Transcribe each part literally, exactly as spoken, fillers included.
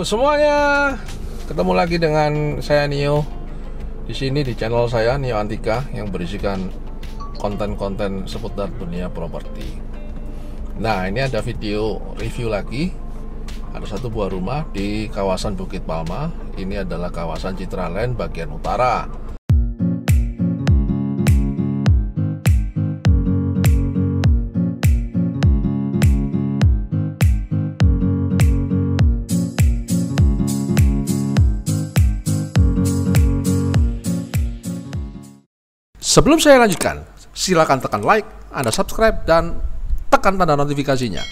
semuanya, ketemu lagi dengan saya Nio di sini di channel saya Nio Antika yang berisikan konten-konten seputar dunia properti. Nah, ini ada video review lagi. Ada satu buah rumah di kawasan Bukit Palma. Ini adalah kawasan Citraland bagian utara. Sebelum saya lanjutkan, silakan tekan like, Anda subscribe, dan tekan tanda notifikasinya.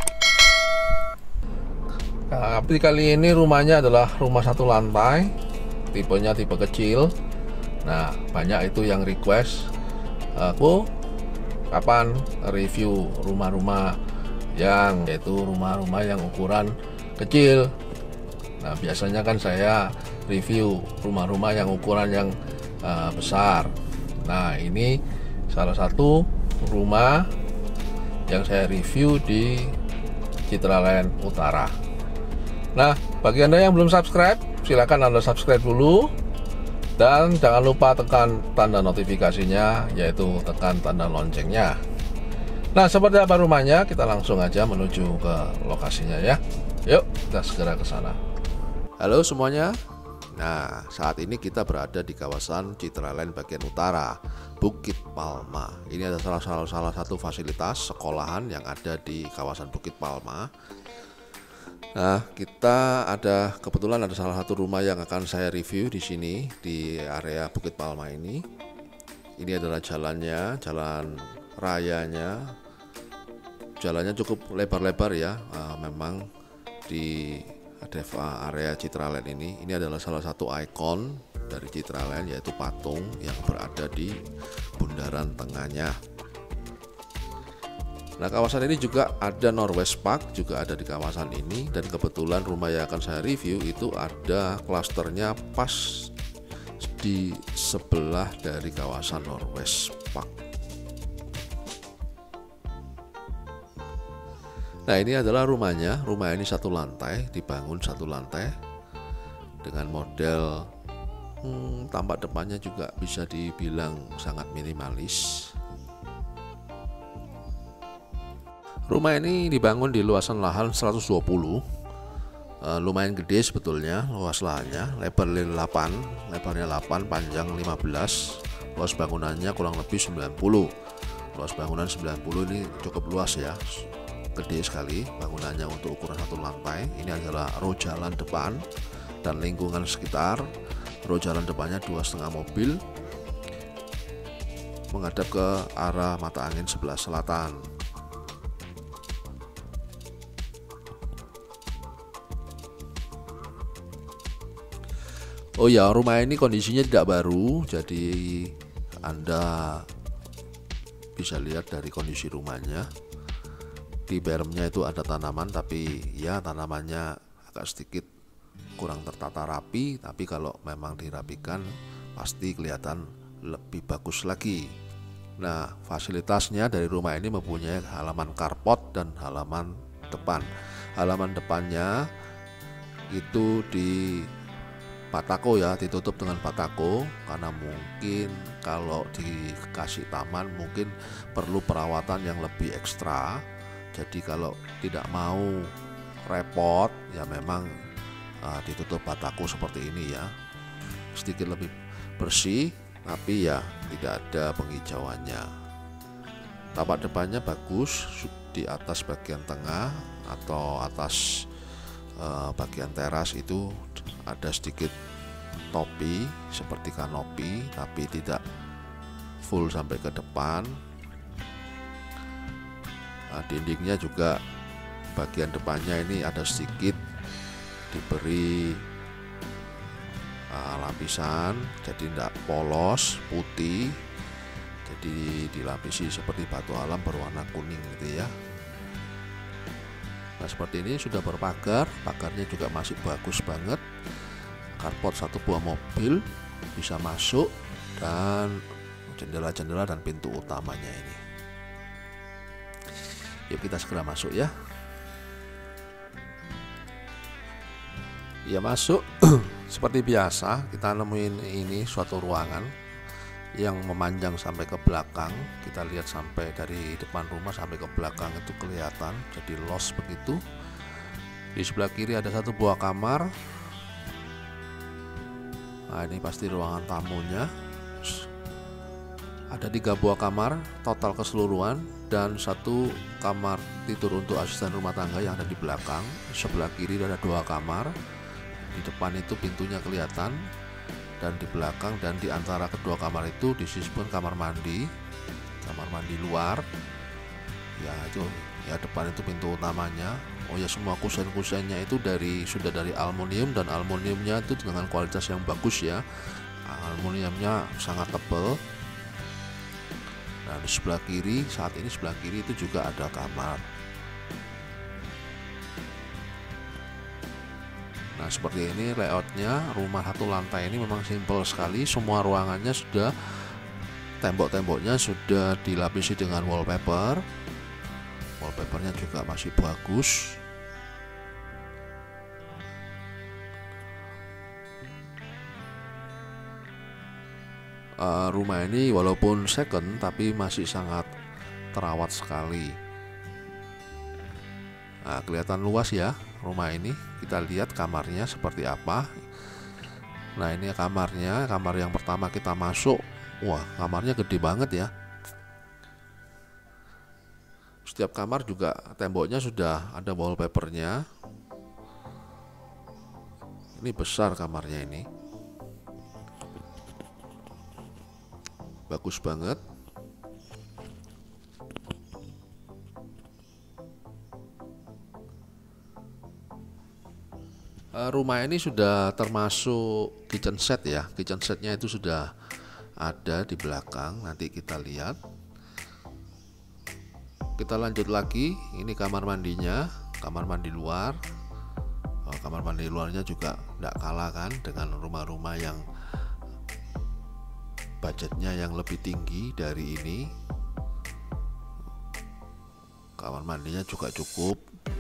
Nah, tapi kali ini rumahnya adalah rumah satu lantai, tipenya tipe kecil. Nah, banyak itu yang request aku kapan review rumah-rumah yang yaitu rumah-rumah yang ukuran kecil. Nah, biasanya kan saya review rumah-rumah yang ukuran yang uh, besar. Nah, ini salah satu rumah yang saya review di Citraland Utara. Nah, bagi Anda yang belum subscribe, silakan Anda subscribe dulu. Dan jangan lupa tekan tanda notifikasinya, yaitu tekan tanda loncengnya. Nah, seperti apa rumahnya? Kita langsung aja menuju ke lokasinya ya. Yuk, kita segera ke sana. Halo semuanya. Nah, saat ini kita berada di kawasan Citraland bagian utara, Bukit Palma. Ini adalah salah, salah satu fasilitas sekolahan yang ada di kawasan Bukit Palma. Nah, kita ada kebetulan ada salah satu rumah yang akan saya review di sini di area Bukit Palma ini. Ini adalah jalannya, jalan rayanya. Jalannya cukup lebar-lebar ya, uh, memang di area Citraland ini. Ini adalah salah satu ikon dari Citraland, yaitu patung yang berada di bundaran tengahnya. Nah, kawasan ini juga ada Norwest Park, juga ada di kawasan ini. Dan kebetulan rumah yang akan saya review itu ada klasternya pas di sebelah dari kawasan Norwest Park. Nah, ini adalah rumahnya. Rumah ini satu lantai, dibangun satu lantai dengan model hmm, tampak depannya juga bisa dibilang sangat minimalis. Rumah ini dibangun di luasan lahan seratus dua puluh, e, lumayan gede sebetulnya luas lahannya. Lebarnya delapan, lebarnya delapan, panjang lima belas. Luas bangunannya kurang lebih sembilan puluh. Luas bangunan sembilan puluh ini cukup luas ya. Gede sekali bangunannya untuk ukuran satu lantai. Ini adalah row jalan depan dan lingkungan sekitar. Row jalan depannya dua setengah mobil menghadap ke arah mata angin sebelah selatan. Oh ya, rumah ini kondisinya tidak baru, jadi Anda bisa lihat dari kondisi rumahnya. Di beremnya itu ada tanaman, tapi ya tanamannya agak sedikit kurang tertata rapi, tapi kalau memang dirapikan pasti kelihatan lebih bagus lagi. Nah, fasilitasnya dari rumah ini mempunyai halaman carport dan halaman depan. Halaman depannya itu di batako ya, ditutup dengan batako karena mungkin kalau dikasih taman mungkin perlu perawatan yang lebih ekstra. Jadi kalau tidak mau repot ya memang uh, ditutup batako seperti ini ya, sedikit lebih bersih, tapi ya tidak ada penghijauannya. Tapak depannya bagus, di atas bagian tengah atau atas uh, bagian teras itu ada sedikit topi seperti kanopi, tapi tidak full sampai ke depan. Nah, dindingnya juga bagian depannya ini ada sedikit diberi uh, lapisan, jadi tidak polos putih, jadi dilapisi seperti batu alam berwarna kuning gitu ya. Nah, seperti ini sudah berpagar, pagarnya juga masih bagus banget. Carport satu buah mobil bisa masuk, dan jendela-jendela dan pintu utamanya ini. Yuk kita segera masuk ya. Ya masuk seperti biasa kita nemuin ini suatu ruangan yang memanjang sampai ke belakang. Kita lihat sampai dari depan rumah sampai ke belakang itu kelihatan, jadi los begitu. Di sebelah kiri ada satu buah kamar. Nah ini pasti ruangan tamunya. Ada tiga buah kamar total keseluruhan dan satu kamar tidur untuk asisten rumah tangga yang ada di belakang. Sebelah kiri ada dua kamar. Di depan itu pintunya kelihatan, dan di belakang dan di antara kedua kamar itu disebut kamar mandi, kamar mandi luar. Ya itu, ya depan itu pintu utamanya. Oh ya, semua kusen-kusennya itu dari sudah dari aluminium, dan aluminiumnya itu dengan kualitas yang bagus ya. Aluminiumnya sangat tebal. Nah di sebelah kiri, saat ini sebelah kiri itu juga ada kamar. Nah seperti ini layoutnya. Rumah satu lantai ini memang simple sekali. Semua ruangannya sudah, tembok-temboknya sudah dilapisi dengan wallpaper. Wallpapernya juga masih bagus. uh, Rumah ini walaupun second tapi masih sangat terawat sekali. Nah kelihatan luas ya rumah ini. Kita lihat kamarnya seperti apa. Nah ini kamarnya, kamar yang pertama kita masuk. Wah kamarnya gede banget ya. Setiap kamar juga temboknya sudah ada wallpapernya. Ini besar kamarnya ini, bagus banget. Rumah ini sudah termasuk kitchen set ya. Kitchen setnya itu sudah ada di belakang. Nanti kita lihat. Kita lanjut lagi. Ini kamar mandinya, kamar mandi luar. Oh, kamar mandi luarnya juga tidak kalah kan dengan rumah-rumah yang budgetnya yang lebih tinggi dari ini. Kamar mandinya juga cukup.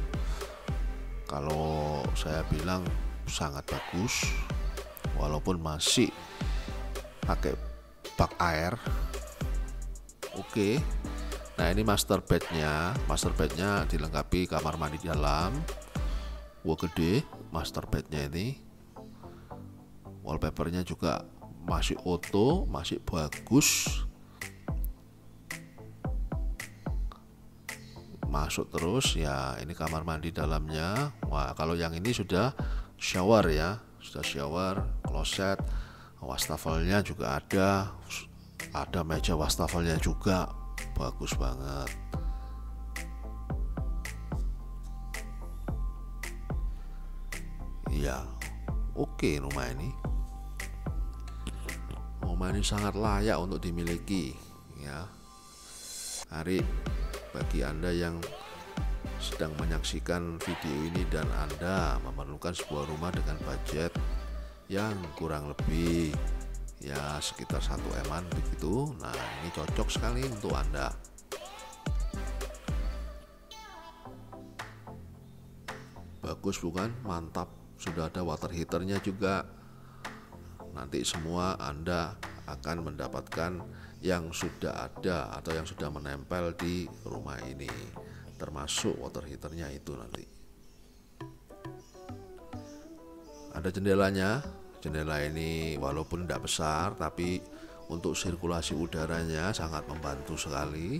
Kalau saya bilang sangat bagus, walaupun masih pakai bak air. Oke. Nah ini master bednya. Master bednya dilengkapi kamar mandi dalam. Wah gede master bednya ini. Wallpapernya juga masih auto, masih bagus. Masuk terus ya, ini kamar mandi dalamnya. Wah kalau yang ini sudah shower ya, sudah shower, kloset, wastafelnya juga ada, ada meja wastafelnya juga, bagus banget. Iya, oke rumah ini. Rumah ini sangat layak untuk dimiliki ya. Hari bagi Anda yang sedang menyaksikan video ini dan Anda memerlukan sebuah rumah dengan budget yang kurang lebih ya sekitar satu eman begitu, nah ini cocok sekali untuk Anda. Bagus bukan? Mantap. Sudah ada water heaternya juga. Nanti semua Anda akan mendapatkan yang sudah ada atau yang sudah menempel di rumah ini, termasuk water heaternya itu nanti. Ada jendelanya. Jendela ini walaupun tidak besar tapi untuk sirkulasi udaranya sangat membantu sekali.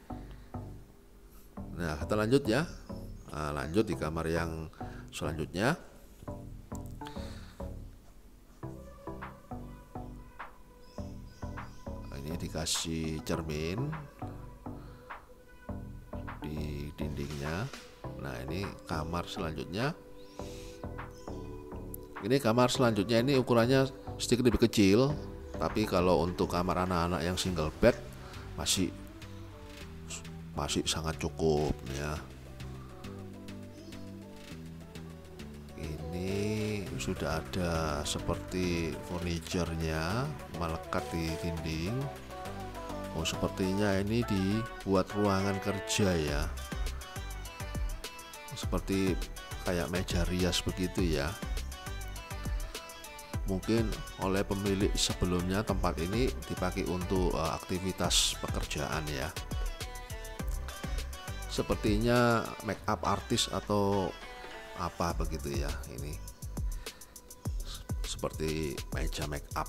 Nah kita lanjut ya. Nah, lanjut di kamar yang selanjutnya. Dikasih cermin di dindingnya. Nah ini kamar selanjutnya. Ini kamar selanjutnya ini ukurannya sedikit lebih kecil, tapi kalau untuk kamar anak-anak yang single bed masih masih sangat cukup ya. Ini sudah ada seperti furniturnya melekat di dinding. Oh sepertinya ini dibuat ruangan kerja ya, seperti kayak meja rias begitu ya. mungkin oleh pemilik sebelumnya tempat ini dipakai untuk uh, aktivitas pekerjaan ya. Sepertinya make up artis atau apa begitu ya, ini seperti meja make up.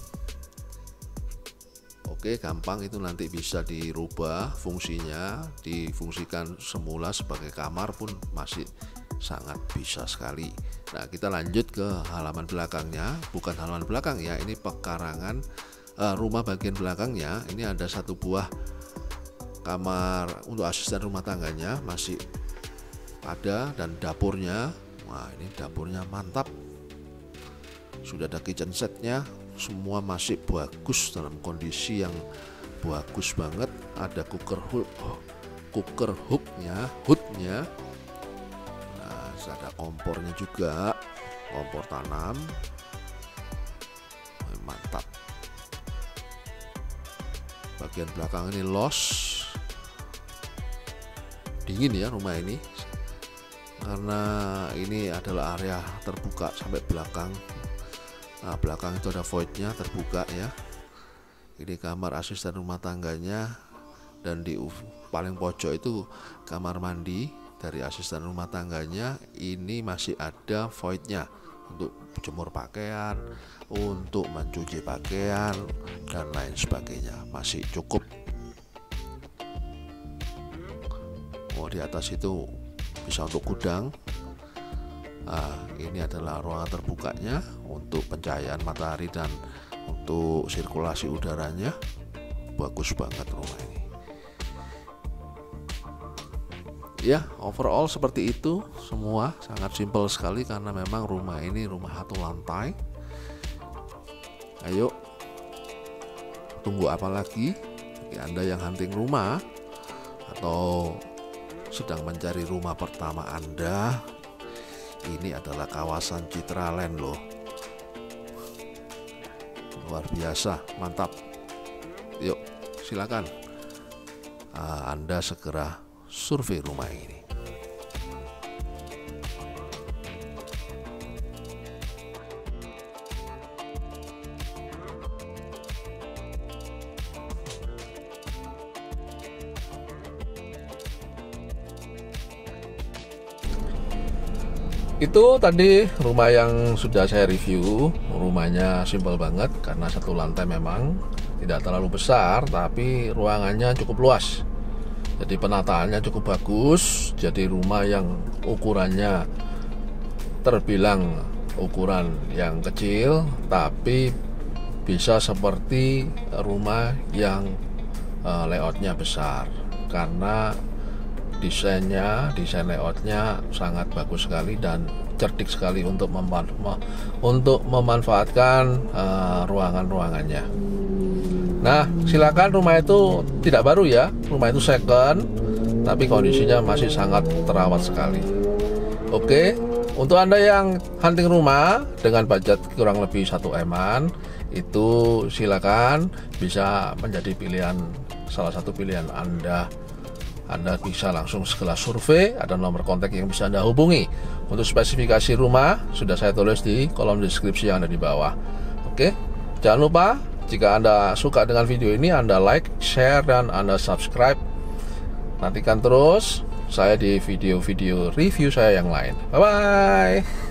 Oke, gampang itu, nanti bisa dirubah fungsinya, difungsikan semula sebagai kamar pun masih sangat bisa sekali. Nah, kita lanjut ke halaman belakangnya, bukan halaman belakang ya, ini pekarangan uh, rumah bagian belakangnya. Ini ada satu buah kamar untuk asisten rumah tangganya masih ada, dan dapurnya, wah ini dapurnya mantap, sudah ada kitchen setnya, semua masih bagus dalam kondisi yang bagus banget. Ada cooker hook, cooker hooknya, hoodnya. Nah, ada kompornya juga, kompor tanam, mantap. Bagian belakang ini los. Dingin ya rumah ini, karena ini adalah area terbuka sampai belakang. Nah, belakang itu ada voidnya, terbuka ya. Ini kamar asisten rumah tangganya, dan di paling pojok itu kamar mandi dari asisten rumah tangganya. Ini masih ada voidnya untuk jemur pakaian, untuk mencuci pakaian, dan lain sebagainya, masih cukup. Oh, di atas itu bisa untuk gudang. Nah, ini adalah ruangan terbukanya untuk pencahayaan matahari dan untuk sirkulasi udaranya. Bagus banget rumah ini. Ya, overall seperti itu semua, sangat simpel sekali karena memang rumah ini rumah satu lantai. Ayo, tunggu apa lagi? Bagi Anda yang hunting rumah atau sedang mencari rumah pertama Anda, ini adalah kawasan Citraland loh, luar biasa, mantap. Yuk, silakan uh, Anda segera survei rumah ini. Itu tadi rumah yang sudah saya review. Rumahnya simpel banget karena satu lantai, memang tidak terlalu besar tapi ruangannya cukup luas. Jadi penataannya cukup bagus. Jadi rumah yang ukurannya terbilang ukuran yang kecil tapi bisa seperti rumah yang uh, layoutnya besar, karena desainnya, desain layoutnya sangat bagus sekali dan cerdik sekali untuk memanfa untuk memanfaatkan uh, ruangan-ruangannya. Nah, silakan, rumah itu tidak baru ya, rumah itu second, tapi kondisinya masih sangat terawat sekali. Oke, untuk Anda yang hunting rumah dengan budget kurang lebih satu eman, itu silakan bisa menjadi pilihan, salah satu pilihan Anda. Anda bisa langsung segera survei, ada nomor kontak yang bisa Anda hubungi. Untuk spesifikasi rumah sudah saya tulis di kolom deskripsi yang ada di bawah. Oke, jangan lupa jika Anda suka dengan video ini, Anda like, share, dan Anda subscribe. Nantikan terus saya di video-video review saya yang lain. Bye-bye.